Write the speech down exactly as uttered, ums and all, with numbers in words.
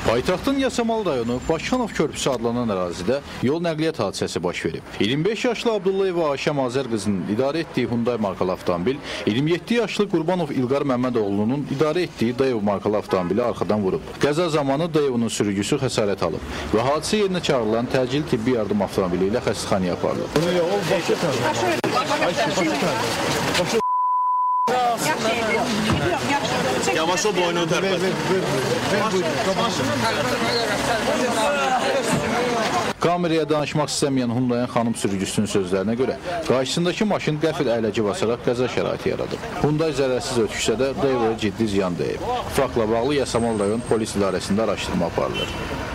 Paytaxtın Yasamal rayonu Bakıxanov körpüsü adlanan ərazidə yol nəqliyyat hadisəsi baş verib. iyirmi beş yaşlı Abdullayev Ayşəm Azər qızının idarə etdiyi Hyundai markalı avtomobil, iyirmi yeddi yaşlı Qurbanov İlqar Məmmədoğlunun idarə etdiyi Daewoo markalı avtomobili arxadan vurub. Qəza zamanı Daewoo'nun sürücüsü xəsarət alıb və hadisə yerinə çağırılan təcili tibbi yardım avtomobili ilə xəstəxanaya aparılıb. Yavaş ol, boynu ötər. Kameraya danışmaq istəməyən Hyundai'nin xanım sürücüsünün sözlərinə görə qarşısındakı maşın qəfil əyləci basaraq qəza şəraiti yaradıb. Hyundai zərərsiz ötüşsə də Daewoo'ya ciddi ziyan dəyib. Faktla bağlı Yasamal rayon polis idarəsində araşdırma aparılır.